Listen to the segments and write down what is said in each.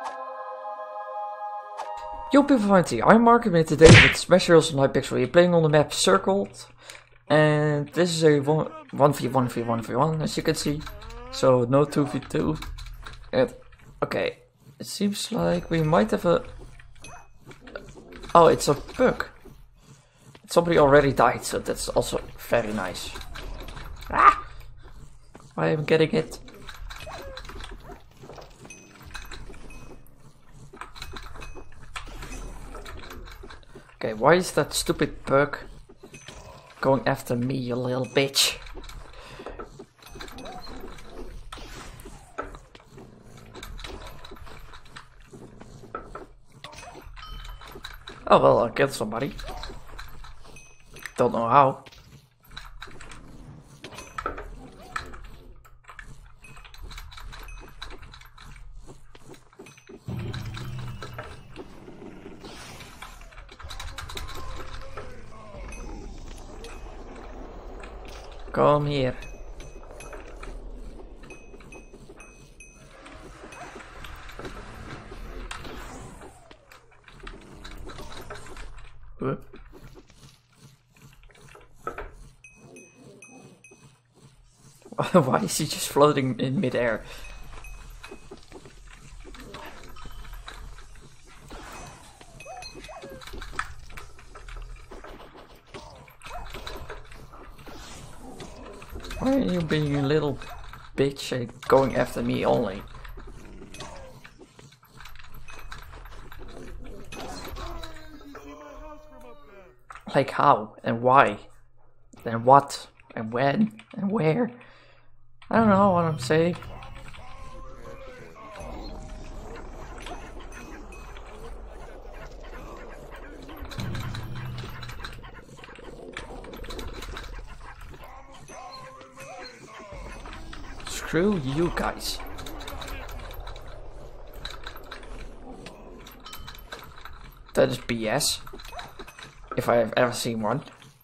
Yo people of IT, I'm Mark and today with Smash Heroes on Hypixel. You're playing on the map Circled. And this is a 1v1v1v1 as you can see. So no 2v2. And, okay, it seems like we might have a... Oh, it's a bug. Somebody already died, so that's also very nice. Ah! I am getting it. Okay, why is that stupid bug going after me, you little bitch? Oh well, I killed somebody. Don't know how. Come here. Huh? Why is he just floating in midair? Why are you being a little bitch and going after me only? Like how and why? And what? And when? And where? I don't know what I'm saying. Screw you guys. That is BS. If I have ever seen one.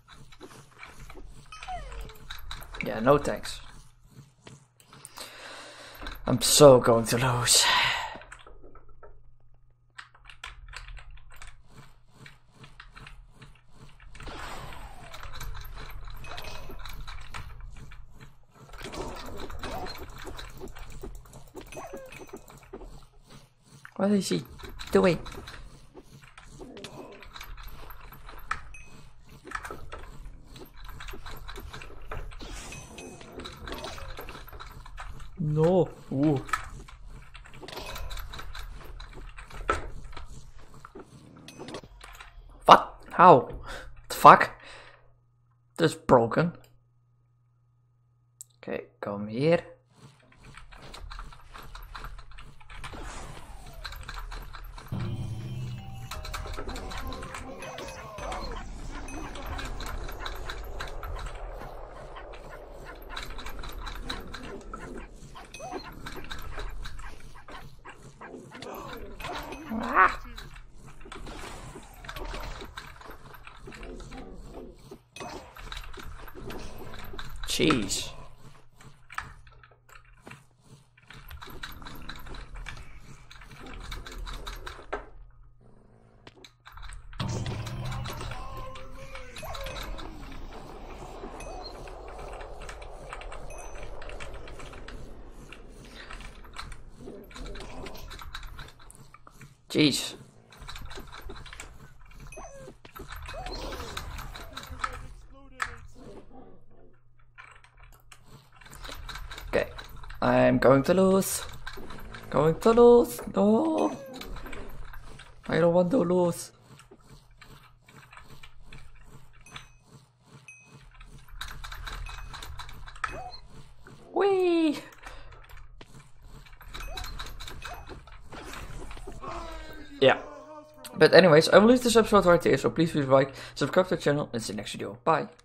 Yeah, no thanks. I'm so going to lose. What is he doing? No. Ooh. What? How? The fuck? That's broken. Okay, come here. Ah. Jeez. Jeez. Okay, I'm going to lose. Going to lose. No. I don't want to lose. Whee! Yeah. But anyways, I will leave this episode right here, so please leave a like, subscribe to the channel, and see you next video. Bye.